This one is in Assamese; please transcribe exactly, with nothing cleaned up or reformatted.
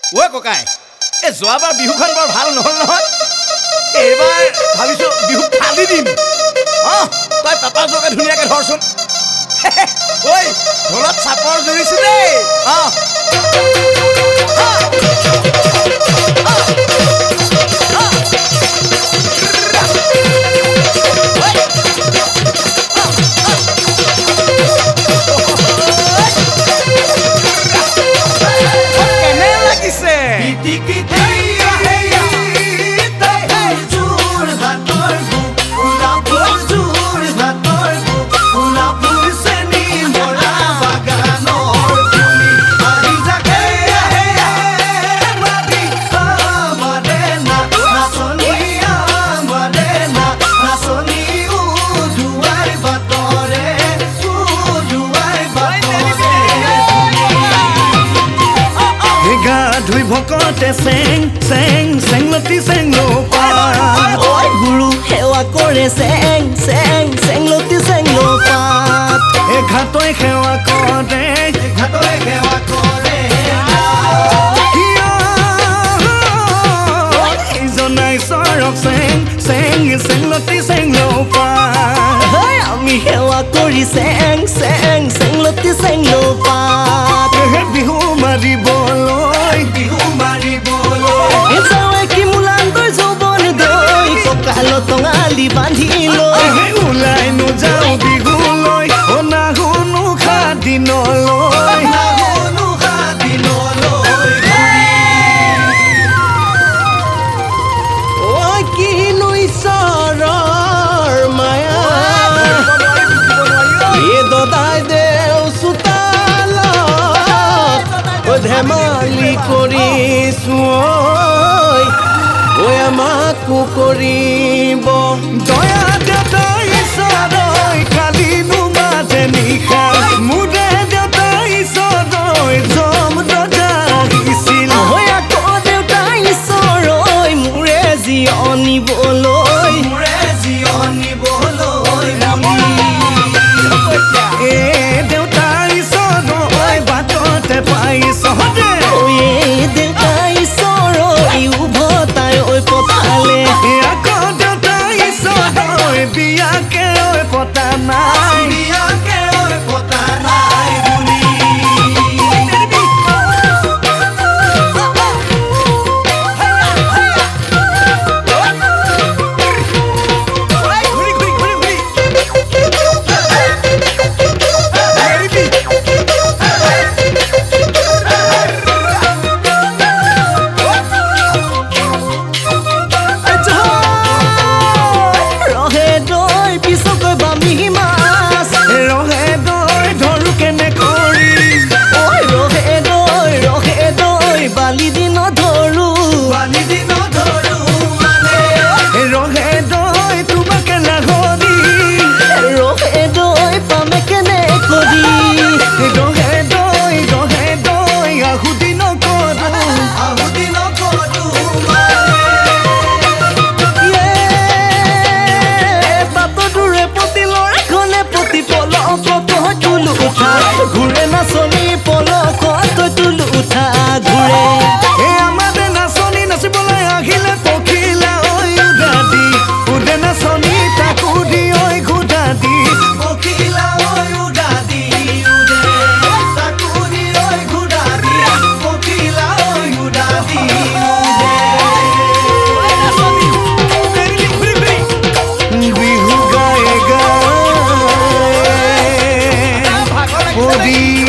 ঐ ককাই এ যোৱাবাৰ বিহুখন বৰ ভাল নহল নহয় এইবাৰ ভাবিছো বিহু ফালি দিম অ তই পাপা জকে ধুনীয়াকে ধৰচোন ঐ ঢোলত চাপৰ জুৰিছো দেই অ ভকতে চেং চেং চেংলতি চেংলো পাত ঐ গুৰু সেৱা কৰে চেং চেং চেংলতি চেংলো পাত এ ঘাটই সেৱা কৰে ঘাটই সেৱা কৰে জনাই চৰক চেং চেং চেংলতি চেংলো পাত আমি সেৱা কৰি চেং চেং চেংলতি চেংলো পাত বিহু মাৰিবলৈ বিহু মাৰিবলৈ যাৱে কি মুলান্দৰ যৌবন দৈ কঁকাল টঙালি বান্ধি লৈ ওলাই নোযাওঁ বিহুলৈ অ নাহুনো সাদিনলৈ নাহুনো সাদিনলৈ ঐ কিনো ঈশ্বৰৰ মায়া এ দদাই দেও চোতালত ধেমালি কৰিছো ঐ আমাকো কৰিব দয়া দেউতাই চৰৈ কালিনো মাজে নিশা মোৰে দেউতাই চৰৈ জম দজাইছিল আকৌ দেউতাই চৰৈ মোৰে জীয়নিবলৈ মোৰে জীয়নিবলৈ এ দেউতাই চৰৈ বাটতে পাইছ দেউতাই চৰৈ উভতাই ঐ পতালে আকৌ দেউতাই চৰৈ বিয়াকে ঐ পতা নাই বিয়াকে ঐ পতা নাই বুলি ঘূৰে নাচনি পলকত তুলো উঠা ঘূৰে এ আমাৰে নাচনি নাচিবলৈ আহিলে পখিলা ঐ উদা দি উদে নাচনি তাকো দি ঐ ঘুদা দি পখিলা ঐ উদা দি উদে তাকো দি ঐ ঘুদা দি পখিলা ঐ উদা দি বিহু গায়ে গায়ে